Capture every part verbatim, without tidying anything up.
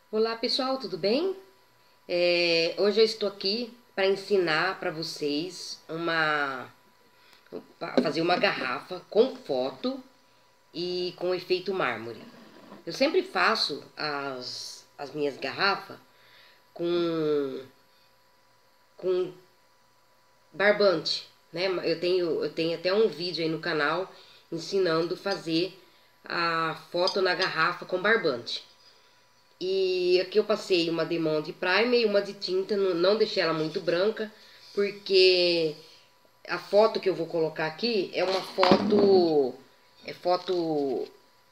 Olá pessoal, tudo bem? É, hoje eu estou aqui para ensinar para vocês uma pra fazer uma garrafa com foto e com efeito mármore. Eu sempre faço as, as minhas garrafas com, com barbante, né? Eu tenho, eu tenho até um vídeo aí no canal ensinando a fazer a foto na garrafa com barbante. E aqui eu passei uma Demão de primer e uma de tinta, não, não deixei ela muito branca, porque a foto que eu vou colocar aqui é uma foto, é foto,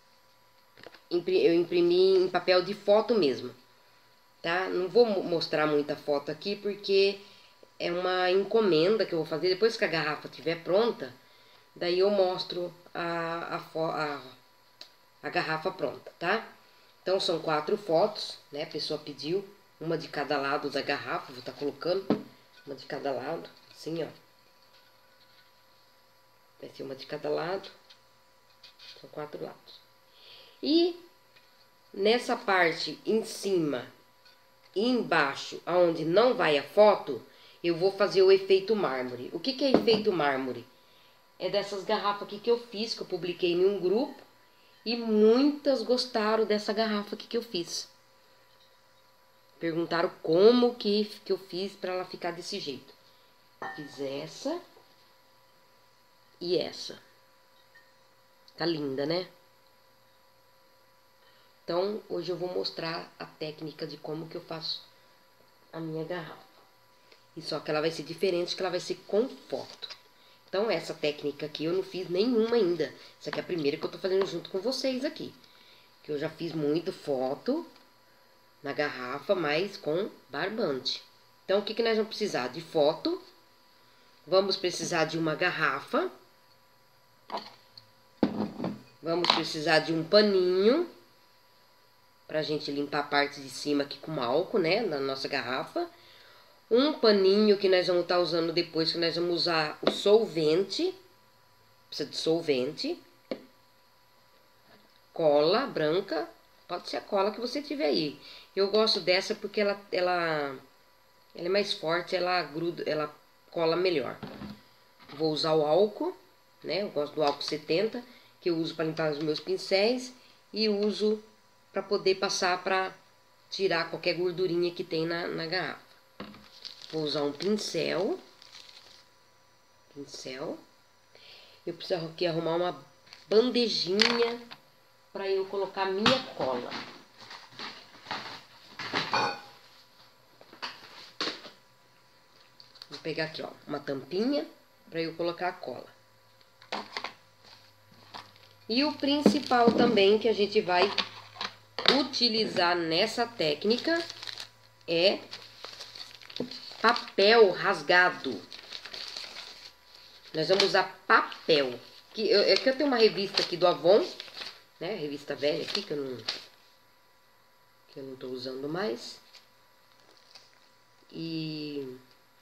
eu imprimi em papel de foto mesmo, tá? Não vou mostrar muita foto aqui, porque é uma encomenda que eu vou fazer, depois que a garrafa estiver pronta, daí eu mostro a, a, a, a garrafa pronta, tá? Então são quatro fotos, né? A pessoa pediu uma de cada lado da garrafa, vou estar colocando uma de cada lado, assim, ó. Vai ser uma de cada lado, são quatro lados. E nessa parte em cima e embaixo, aonde não vai a foto, eu vou fazer o efeito mármore. O que que é efeito mármore? É dessas garrafas aqui que eu fiz, que eu publiquei em um grupo, e muitas gostaram dessa garrafa aqui que eu fiz. Perguntaram como que, que eu fiz para ela ficar desse jeito. Fiz essa e essa. Tá linda, né? Então, hoje eu vou mostrar a técnica de como que eu faço a minha garrafa. E só que ela vai ser diferente, que ela vai ser com foto. Então, essa técnica aqui eu não fiz nenhuma ainda. Essa aqui é a primeira que eu tô fazendo junto com vocês aqui. Que eu já fiz muito foto na garrafa, mas com barbante. Então, o que que nós vamos precisar? De foto. Vamos precisar de uma garrafa. Vamos precisar de um paninho pra gente limpar a parte de cima aqui com álcool, né, na nossa garrafa. Um paninho que nós vamos estar usando depois, que nós vamos usar o solvente. Precisa de solvente. Cola branca. Pode ser a cola que você tiver aí. Eu gosto dessa porque ela, ela, ela é mais forte, ela gruda, ela cola melhor. Vou usar o álcool, né? Eu gosto do álcool setenta, que eu uso para limpar os meus pincéis. E uso para poder passar para tirar qualquer gordurinha que tem na, na garrafa. Vou usar um pincel. Pincel. Eu preciso aqui arrumar uma bandejinha para eu colocar minha cola. Vou pegar aqui, ó, uma tampinha para eu colocar a cola. E o principal também que a gente vai utilizar nessa técnica é papel rasgado. Nós vamos usar papel. Que eu, é que eu tenho uma revista aqui do Avon, né? Revista velha aqui que eu não que eu não tô usando mais. E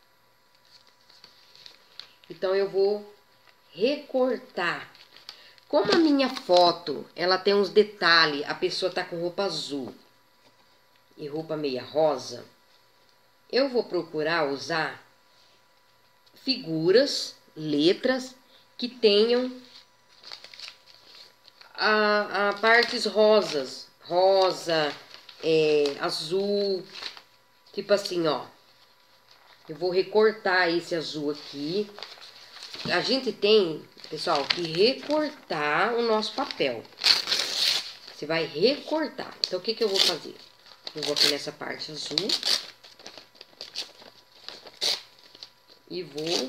então eu vou recortar. Como a minha foto, ela tem uns detalhes, a pessoa tá com roupa azul e roupa meia rosa, eu vou procurar usar figuras, letras que tenham a, a partes rosas, rosa, é, azul, tipo assim, ó. Eu vou recortar esse azul aqui. A gente tem, pessoal, que recortar o nosso papel. Você vai recortar. Então, o que que eu vou fazer? Eu vou aqui nessa parte azul. E vou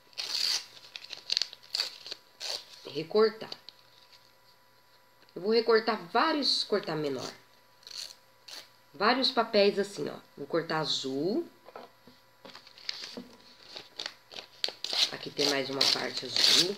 recortar. Eu vou recortar vários, cortar menor. Vários papéis assim, ó. Vou cortar azul. Aqui tem mais uma parte azul.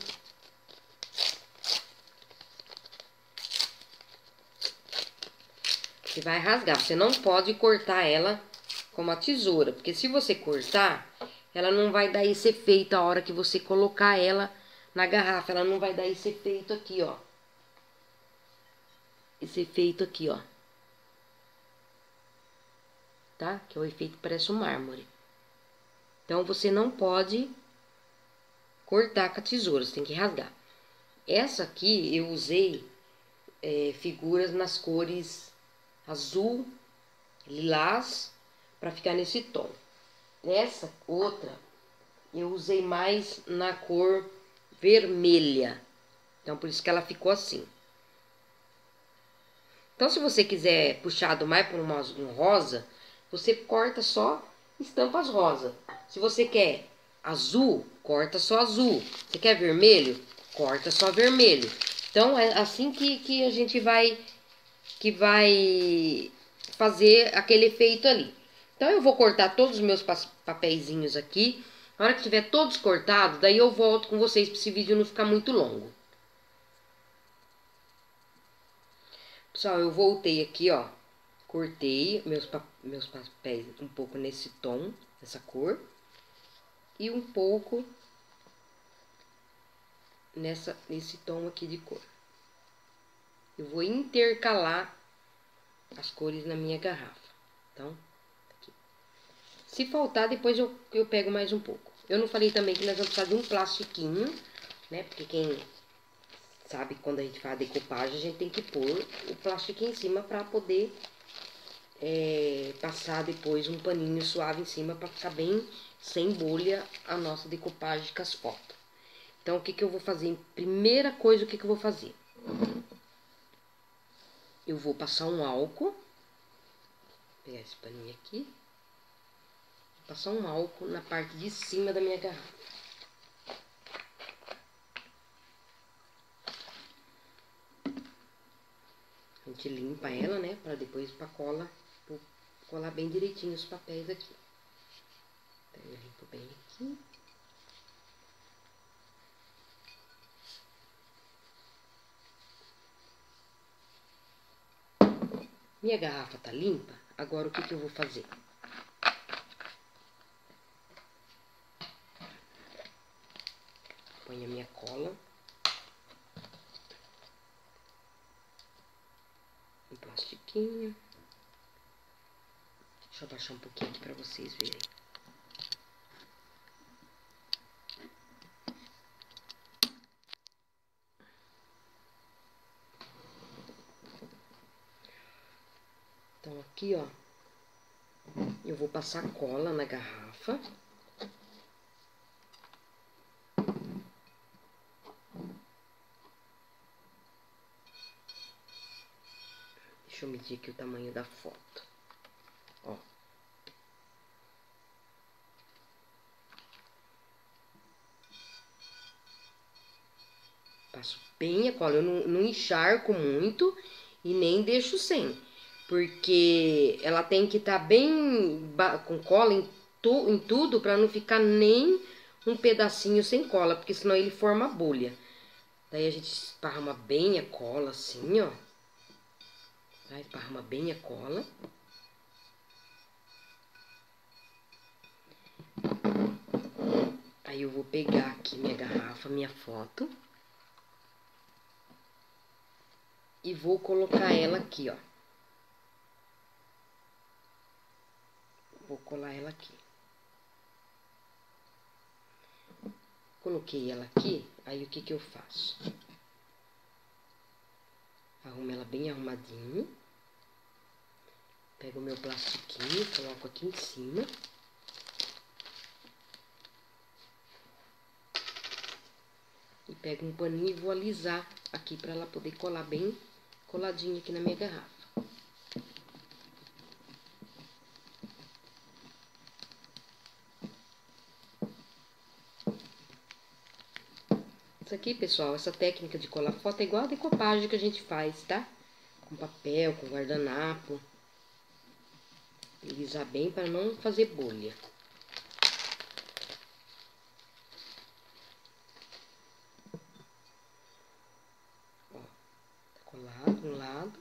Você vai rasgar. Você não pode cortar ela com uma tesoura, porque se você cortar, ela não vai dar esse efeito a hora que você colocar ela na garrafa. Ela não vai dar esse efeito aqui, ó. Esse efeito aqui, ó. tá? Que é o efeito que parece um mármore. Então, você não pode cortar com a tesoura, você tem que rasgar. Essa aqui eu usei é, figuras nas cores azul, lilás, para ficar nesse tom. Essa outra eu usei mais na cor vermelha. Então, por isso que ela ficou assim. Então, se você quiser puxado mais para um rosa, você corta só estampas rosa. Se você quer azul, corta só azul. Se quer vermelho, corta só vermelho. Então, é assim que, que a gente vai, que vai fazer aquele efeito ali. Então, eu vou cortar todos os meus papeizinhos aqui. Na hora que tiver todos cortados, daí eu volto com vocês para esse vídeo não ficar muito longo. Pessoal, eu voltei aqui, ó. Cortei meus, pa meus papéis um pouco nesse tom, nessa cor. E um pouco nessa, nesse tom aqui de cor. Eu vou intercalar as cores na minha garrafa. Então, aqui. Se faltar, depois eu, eu pego mais um pouco. Eu não falei também que nós vamos precisar de um plastiquinho, né? Porque quem sabe, quando a gente faz a decopagem, a gente tem que pôr o plástico em cima para poder é, passar depois um paninho suave em cima para ficar bem sem bolha a nossa decopagem de caspota. Então, o que que eu vou fazer? Primeira coisa, o que que eu vou fazer? Eu vou passar um álcool. Vou pegar esse paninho aqui. Vou passar um álcool na parte de cima da minha garrafa. A gente limpa ela, né? Para depois pra cola, pra colar bem direitinho os papéis aqui. Então, eu limpo bem aqui. Minha garrafa tá limpa. Agora, o que que eu vou fazer? Ponho a minha cola. Um plastiquinho. Deixa eu abaixar um pouquinho aqui pra vocês verem. Então, aqui, ó, eu vou passar cola na garrafa. Deixa eu medir aqui o tamanho da foto. Ó. Passo bem a cola, eu não, não encharco muito e nem deixo sem. Porque ela tem que estar tá bem com cola em, tu, em tudo para não ficar nem um pedacinho sem cola, porque senão ele forma bolha. Daí a gente esparrama bem a cola assim, ó. Tá? Esparrama bem a cola. Aí eu vou pegar aqui minha garrafa, minha foto. E vou colocar ela aqui, ó. Vou colar ela aqui. Coloquei ela aqui, aí o que que eu faço? Arrumo ela bem arrumadinho. Pego o meu plastiquinho, coloco aqui em cima. E pego um paninho e vou alisar aqui pra ela poder colar bem coladinho aqui na minha garrafa. Isso aqui, pessoal, essa técnica de colar foto é igual a decopagem que a gente faz, tá? Com papel, com guardanapo. Alisar bem para não fazer bolha. Ó, tá colado um lado.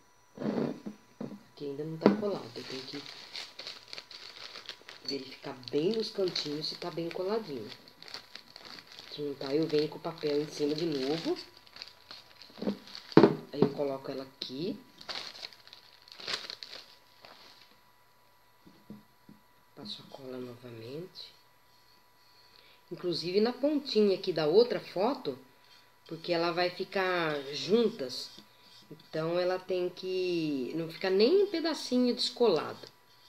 Aqui ainda não tá colado, eu tenho que verificar bem nos cantinhos se tá bem coladinho. Se não tá, eu venho com o papel em cima de novo. Aí eu coloco ela aqui. Passo a cola novamente. Inclusive na pontinha aqui da outra foto, porque ela vai ficar juntas. Então ela tem que não ficar nem um pedacinho descolado.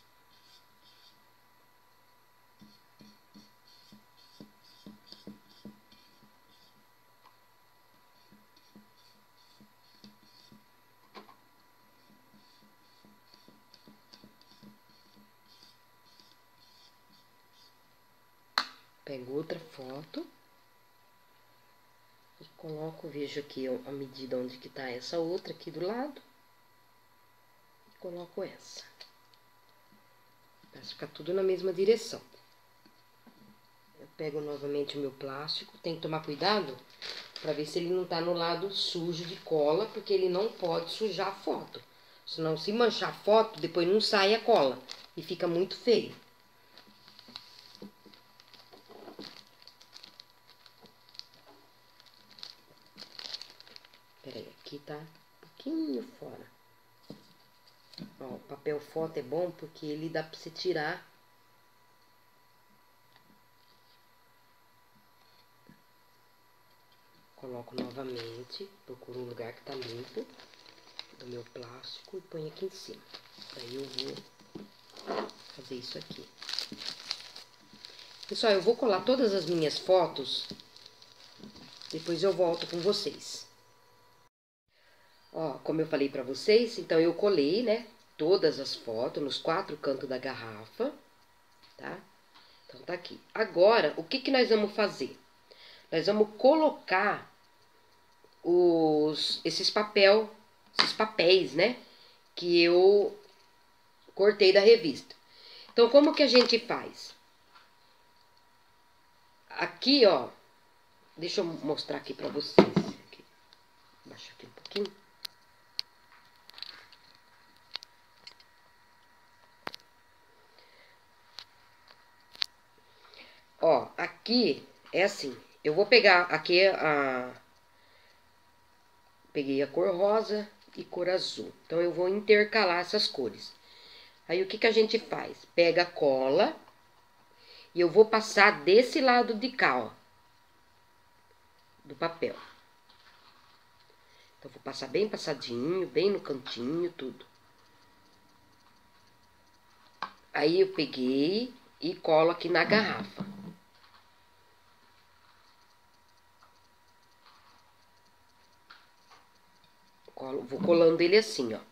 Pego outra foto e coloco, vejo aqui a medida onde que tá essa outra aqui do lado. E coloco essa. Pra ficar tudo na mesma direção. Eu pego novamente o meu plástico, tem que tomar cuidado pra ver se ele não tá no lado sujo de cola, porque ele não pode sujar a foto. Senão, se manchar a foto, depois não sai a cola e fica muito feio. Peraí, aqui tá um pouquinho fora. Ó, o papel foto é bom porque ele dá pra você tirar. Coloco novamente, procuro um lugar que tá limpo do meu plástico e ponho aqui em cima. Daí eu vou fazer isso aqui. Pessoal, eu vou colar todas as minhas fotos, depois eu volto com vocês. Ó, como eu falei pra vocês, então eu colei, né, todas as fotos nos quatro cantos da garrafa, tá? Então tá aqui. Agora, o que que nós vamos fazer? Nós vamos colocar os, esses papel, esses papéis, né, que eu cortei da revista. Então, como que a gente faz? Aqui, ó, deixa eu mostrar aqui pra vocês. Aqui. Baixa aqui um pouquinho. Ó, aqui é assim, eu vou pegar aqui a... Peguei a cor rosa e cor azul. Então, eu vou intercalar essas cores. Aí, o que que a gente faz? Pega a cola e eu vou passar desse lado de cá, ó, do papel. Então, vou passar bem passadinho, bem no cantinho, tudo. Aí, eu peguei e colo aqui na garrafa. Colo, vou colando ele assim, ó.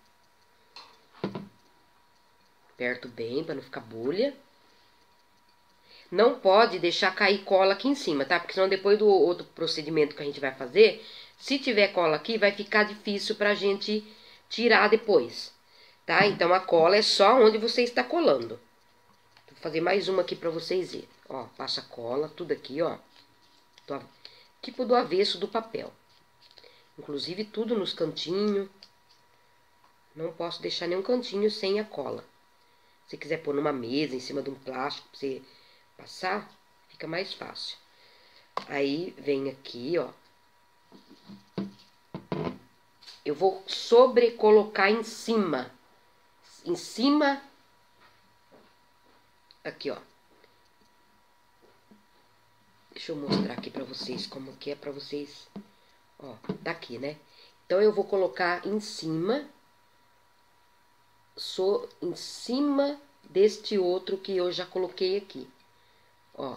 Aperto bem, pra não ficar bolha. Não pode deixar cair cola aqui em cima, tá? Porque senão depois do outro procedimento que a gente vai fazer, se tiver cola aqui, vai ficar difícil pra gente tirar depois, tá? Então, a cola é só onde você está colando. Vou fazer mais uma aqui pra vocês verem. Ó, passa a cola, tudo aqui, ó. Do, tipo do avesso do papel. Inclusive, tudo nos cantinhos. Não posso deixar nenhum cantinho sem a cola. Se quiser pôr numa mesa, em cima de um plástico, pra você passar, fica mais fácil. Aí, vem aqui, ó. Eu vou sobrecolocar em cima. Em cima. Aqui, ó. Deixa eu mostrar aqui pra vocês como que é pra vocês. Ó, tá aqui, né? Então, eu vou colocar em cima. So, em cima deste outro que eu já coloquei aqui. Ó.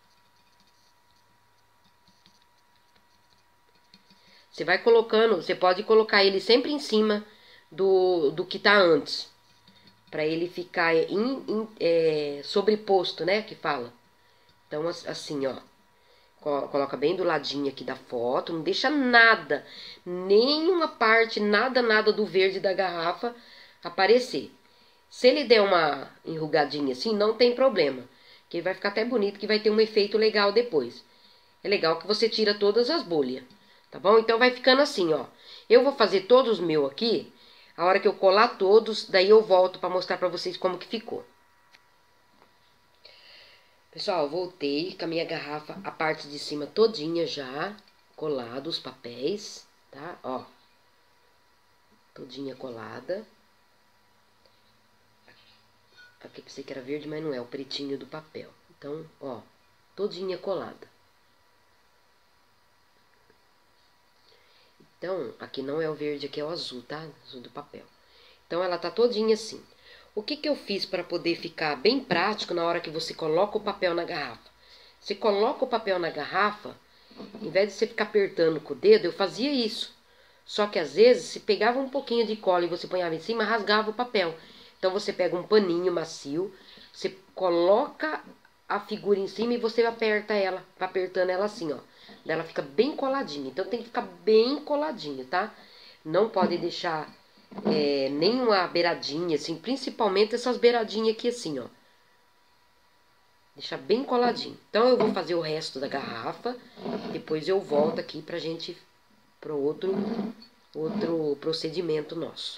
Você vai colocando, você pode colocar ele sempre em cima do, do que tá antes. Pra ele ficar in, in, é, sobreposto, né, que fala. Então, assim, ó. Coloca bem do ladinho aqui da foto, não deixa nada, nenhuma parte, nada, nada do verde da garrafa aparecer. Se ele der uma enrugadinha assim, não tem problema. Que vai ficar até bonito, que vai ter um efeito legal depois. É legal que você tira todas as bolhas, tá bom? Então, vai ficando assim, ó. Eu vou fazer todos os meus aqui, a hora que eu colar todos, daí eu volto pra mostrar pra vocês como que ficou. Pessoal, eu voltei com a minha garrafa, a parte de cima todinha já colado, os papéis, tá? Ó, todinha colada. que pensei que era verde, mas não é, o pretinho do papel. Então, ó, todinha colada. Então, aqui não é o verde, aqui é o azul, tá? Azul do papel. Então, ela tá todinha assim. O que que eu fiz para poder ficar bem prático na hora que você coloca o papel na garrafa? Você coloca o papel na garrafa, em vez de você ficar apertando com o dedo, eu fazia isso. Só que às vezes, se pegava um pouquinho de cola e você ponhava em cima, rasgava o papel. Então, você pega um paninho macio, você coloca a figura em cima e você aperta ela, vai apertando ela assim, ó. Ela fica bem coladinha. Então, tem que ficar bem coladinha, tá? Não pode deixar é, nenhuma beiradinha, assim, principalmente essas beiradinhas aqui assim, ó. Deixa bem coladinho. Então, eu vou fazer o resto da garrafa, depois eu volto aqui pra gente, pro outro, outro procedimento nosso.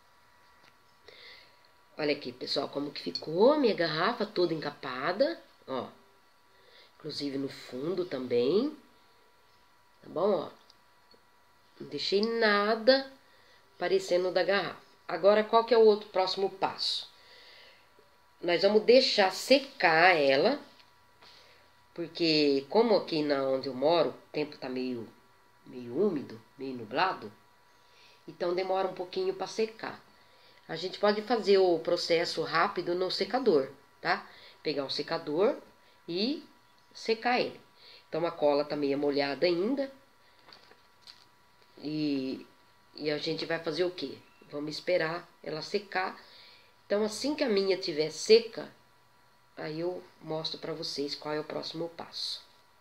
Olha aqui, pessoal, como que ficou minha garrafa toda encapada, ó. Inclusive no fundo também, tá bom, ó. Não deixei nada parecendo da garrafa. Agora, qual que é o outro próximo passo? Nós vamos deixar secar ela, porque como aqui na onde eu moro, o tempo tá meio, meio úmido, meio nublado, então demora um pouquinho para secar. A gente pode fazer o processo rápido no secador, tá? Pegar um secador e secar ele. Então a cola tá meio molhada ainda. E, e a gente vai fazer o quê? Vamos esperar ela secar. Então assim que a minha tiver seca, aí eu mostro para vocês qual é o próximo passo.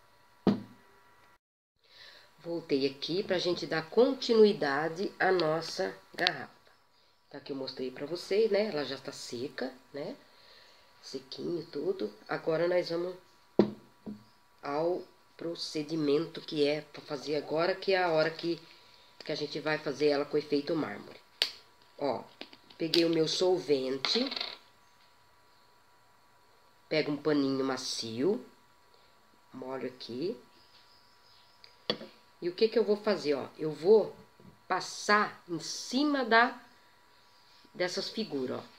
Voltei aqui pra gente dar continuidade à nossa garrafa. Tá, que eu mostrei pra vocês, né? Ela já tá seca, né? Sequinho tudo. Agora nós vamos ao procedimento que é pra fazer agora, que é a hora que, que a gente vai fazer ela com efeito mármore. Ó, peguei o meu solvente. Pego um paninho macio. Molho aqui. E o que que eu vou fazer, ó? Eu vou passar em cima da dessas figuras, ó.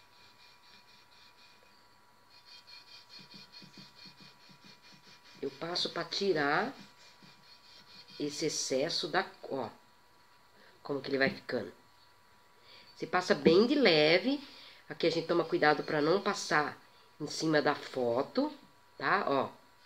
Eu passo para tirar esse excesso da, ó, como que ele vai ficando. Você passa bem de leve. Aqui a gente toma cuidado para não passar em cima da foto, tá? Ó.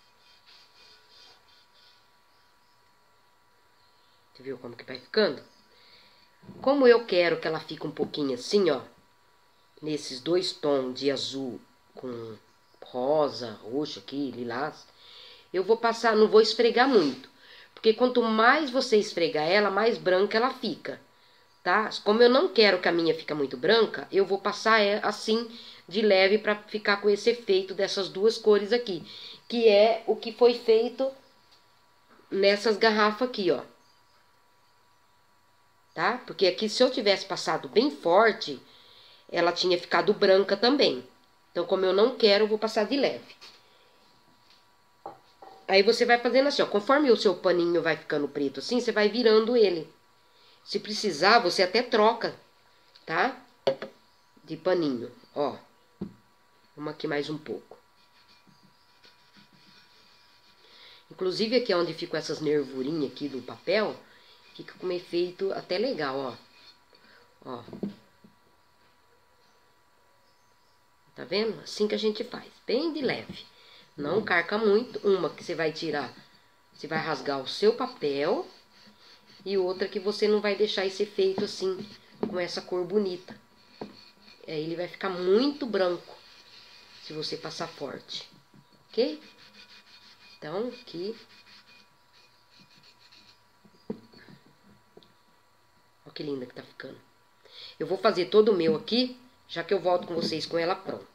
Você viu como que vai ficando? Como eu quero que ela fique um pouquinho assim, ó, nesses dois tons de azul com rosa, roxo aqui, lilás, eu vou passar, não vou esfregar muito, porque quanto mais você esfregar ela, mais branca ela fica, tá? Como eu não quero que a minha fique muito branca, eu vou passar assim de leve para ficar com esse efeito dessas duas cores aqui, que é o que foi feito nessas garrafas aqui, ó. Tá? Porque aqui, se eu tivesse passado bem forte, ela tinha ficado branca também. Então, como eu não quero, eu vou passar de leve. Aí, você vai fazendo assim, ó. Conforme o seu paninho vai ficando preto assim, você vai virando ele. Se precisar, você até troca, tá? De paninho, ó. Vamos aqui mais um pouco. Inclusive, aqui onde ficam essas nervurinhas aqui do papel, fica com um efeito até legal, ó. Ó. Tá vendo? Assim que a gente faz. Bem de leve. Não carca muito. Uma que você vai tirar, você vai rasgar o seu papel. E outra que você não vai deixar esse efeito assim, com essa cor bonita. Aí ele vai ficar muito branco, se você passar forte. Ok? Então, aqui... Olha que linda que tá ficando. Eu vou fazer todo o meu aqui, já que eu volto com vocês com ela pronta.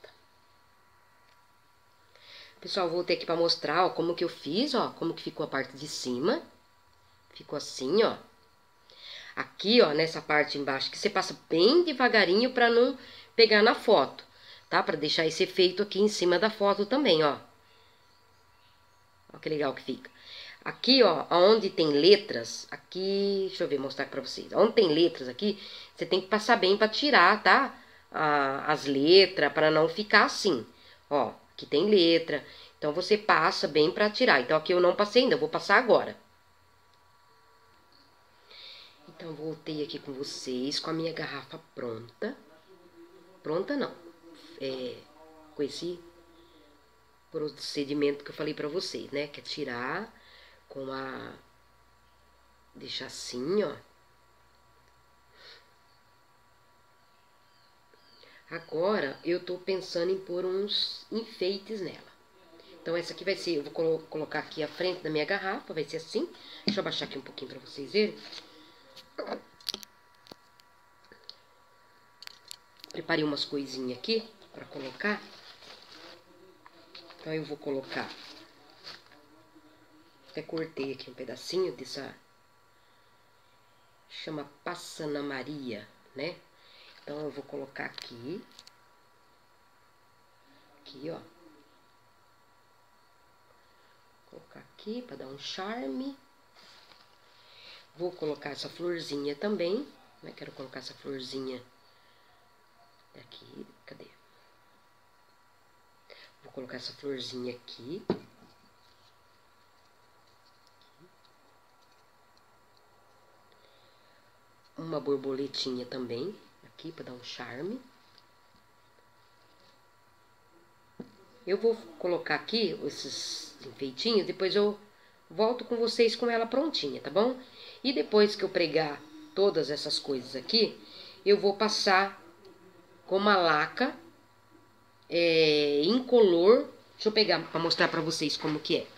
Pessoal, voltei aqui pra mostrar, ó, como que eu fiz, ó, como que ficou a parte de cima. Ficou assim, ó. Aqui, ó, nessa parte embaixo, que você passa bem devagarinho pra não pegar na foto, tá? Pra deixar esse efeito aqui em cima da foto também, ó. Ó que legal que fica. Aqui, ó, onde tem letras, aqui, deixa eu ver, mostrar pra vocês. Onde tem letras aqui, você tem que passar bem pra tirar, tá? a, as letras, para não ficar assim. Ó, aqui tem letra. Então, você passa bem para tirar. Então, aqui eu não passei ainda, eu vou passar agora. Então, voltei aqui com vocês, com a minha garrafa pronta. Pronta não. É, com esse procedimento que eu falei pra vocês, né? Que é tirar com a... Deixar assim, ó. Agora, eu tô pensando em pôr uns enfeites nela. Então, essa aqui vai ser... Eu vou colo colocar aqui a frente da minha garrafa, vai ser assim. Deixa eu abaixar aqui um pouquinho pra vocês verem. Preparei umas coisinhas aqui pra colocar. Então, eu vou colocar... Até cortei aqui um pedacinho dessa... Chama Passana Maria, né? Então, eu vou colocar aqui. Aqui, ó. Vou colocar aqui pra dar um charme. Vou colocar essa florzinha também, né? Quero colocar essa florzinha aqui. Cadê? Vou colocar essa florzinha aqui. Uma borboletinha também, aqui para dar um charme. Eu vou colocar aqui esses enfeitinhos, depois eu volto com vocês com ela prontinha, tá bom? E depois que eu pregar todas essas coisas aqui, eu vou passar com uma laca é, incolor. Deixa eu pegar para mostrar para vocês como que é.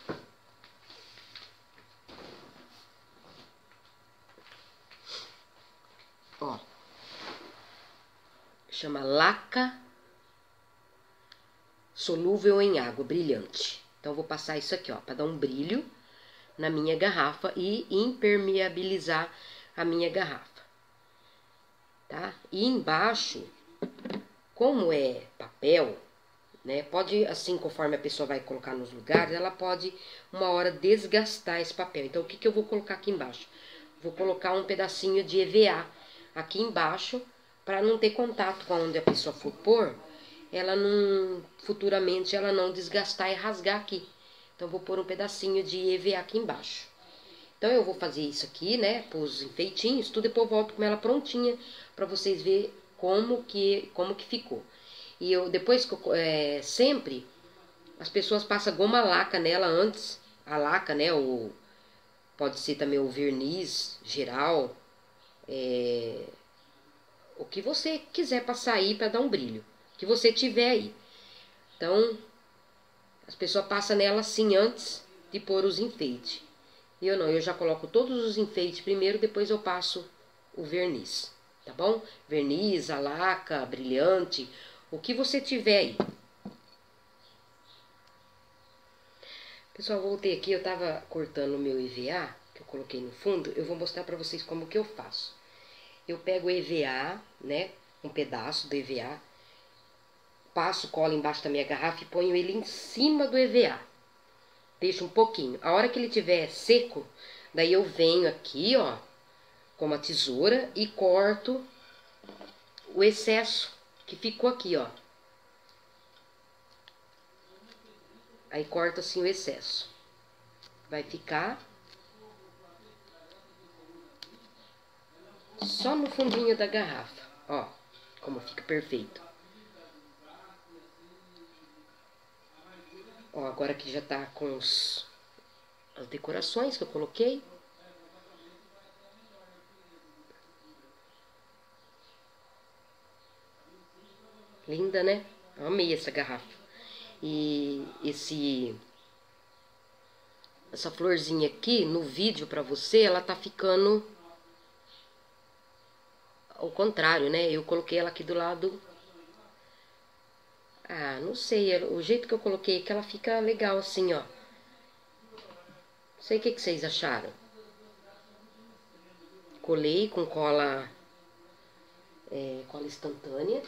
Ó, chama laca solúvel em água, brilhante. Então, eu vou passar isso aqui, ó, para dar um brilho na minha garrafa e impermeabilizar a minha garrafa, tá? E embaixo, como é papel, né, pode, assim, conforme a pessoa vai colocar nos lugares, ela pode, uma hora, desgastar esse papel. Então, o que que eu vou colocar aqui embaixo? Vou colocar um pedacinho de E V A aqui embaixo, para não ter contato com onde a pessoa for pôr, ela não, futuramente, ela não desgastar e rasgar aqui. Então, vou pôr um pedacinho de E V A aqui embaixo. Então, eu vou fazer isso aqui, né, pôr os enfeitinhos, tudo, depois eu volto com ela prontinha, para vocês verem como que, como que ficou. E eu, depois que eu, é, sempre, as pessoas passam goma laca nela antes, a laca, né, ou pode ser também o verniz geral, é, o que você quiser passar aí para dar um brilho, que você tiver aí. Então, as pessoas passam nela assim antes de pôr os enfeites. E eu não, eu já coloco todos os enfeites primeiro, depois eu passo o verniz, tá bom? Verniz, a laca, brilhante, o que você tiver aí. Pessoal, voltei aqui, eu tava cortando o meu E V A, que eu coloquei no fundo, eu vou mostrar pra vocês como que eu faço. Eu pego o E V A, né, um pedaço do E V A, passo cola embaixo da minha garrafa e ponho ele em cima do E V A. Deixo um pouquinho. A hora que ele tiver seco, daí eu venho aqui, ó, com uma tesoura e corto o excesso que ficou aqui, ó. Aí corta assim o excesso. Vai ficar só no fundinho da garrafa, ó, como fica perfeito. Ó, agora que já tá com os, as decorações que eu coloquei. Linda, né? Eu amei essa garrafa. E esse... Essa florzinha aqui, no vídeo pra você, ela tá ficando ao contrário, né? Eu coloquei ela aqui do lado... Ah, não sei, o jeito que eu coloquei é que ela fica legal assim, ó. Não sei o que, que vocês acharam. Colei com cola, é, cola instantânea.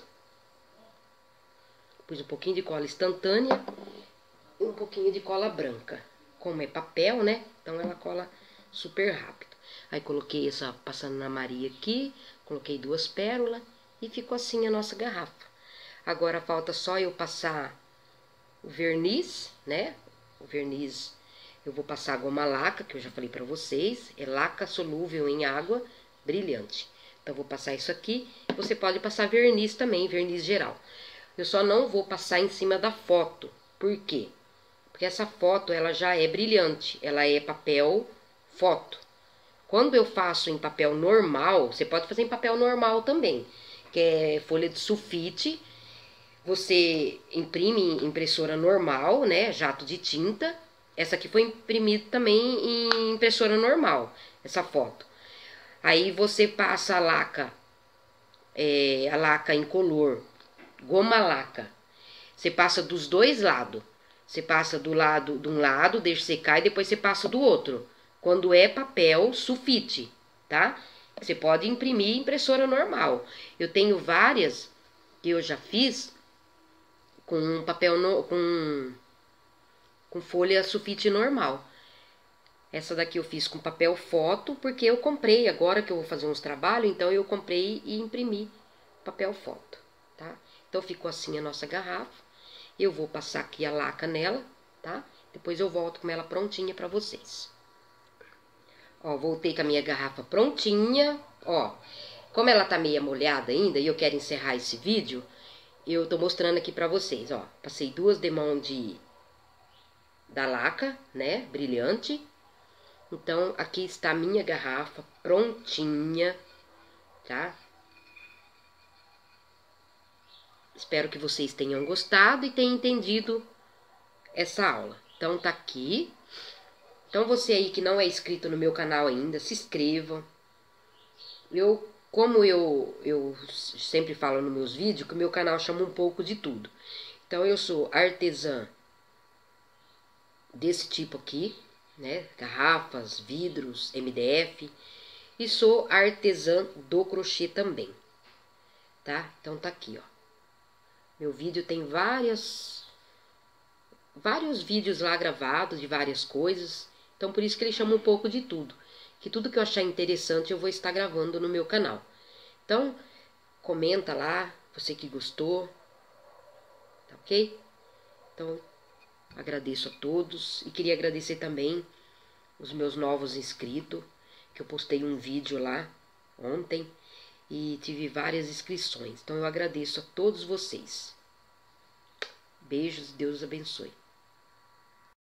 Pus um pouquinho de cola instantânea e um pouquinho de cola branca. Como é papel, né? Então ela cola super rápido. Aí coloquei essa Passana Maria aqui, coloquei duas pérolas E ficou assim a nossa garrafa. Agora falta só eu passar o verniz, né? O verniz eu vou passar goma laca, que eu já falei pra vocês. É laca solúvel em água, brilhante. Então, eu vou passar isso aqui. Você pode passar verniz também, verniz geral. Eu só não vou passar em cima da foto. Por quê? Porque essa foto, ela já é brilhante. Ela é papel foto. Quando eu faço em papel normal, você pode fazer em papel normal também, que é folha de sulfite. Você imprime em impressora normal, né, jato de tinta. Essa aqui foi imprimida também em impressora normal, essa foto. Aí você passa a laca, é, a laca incolor, goma laca. Você passa dos dois lados. Você passa do lado de um lado, deixa secar e depois você passa do outro. Quando é papel sulfite, tá? Você pode imprimir em impressora normal. Eu tenho várias que eu já fiz com papel no, com com folha sulfite normal. Essa daqui eu fiz com papel foto, porque eu comprei, agora que eu vou fazer uns trabalhos, então eu comprei e imprimi papel foto, tá? Então ficou assim a nossa garrafa. Eu vou passar aqui a laca nela, tá? Depois eu volto com ela prontinha pra vocês. Ó, voltei com a minha garrafa prontinha, ó. Como ela tá meia molhada ainda e eu quero encerrar esse vídeo, eu tô mostrando aqui pra vocês, ó. Passei duas demãos de da laca, né, brilhante. Então, aqui está a minha garrafa prontinha, tá? Espero que vocês tenham gostado e tenham entendido essa aula. Então, tá aqui. Então, você aí que não é inscrito no meu canal ainda, se inscreva. Eu, como eu, eu sempre falo nos meus vídeos, que o meu canal chama um pouco de tudo. Então, eu sou artesã desse tipo aqui, né? Garrafas, vidros, M D F. E sou artesã do crochê também, tá? Então tá aqui, ó. Meu vídeo tem várias, vários vídeos lá gravados de várias coisas. Então por isso que ele chama um pouco de tudo. Que tudo que eu achar interessante eu vou estar gravando no meu canal. Então, comenta lá, você que gostou, tá ok? Então, agradeço a todos e queria agradecer também os meus novos inscritos, que eu postei um vídeo lá ontem e tive várias inscrições. Então eu agradeço a todos vocês. Beijos, Deus abençoe.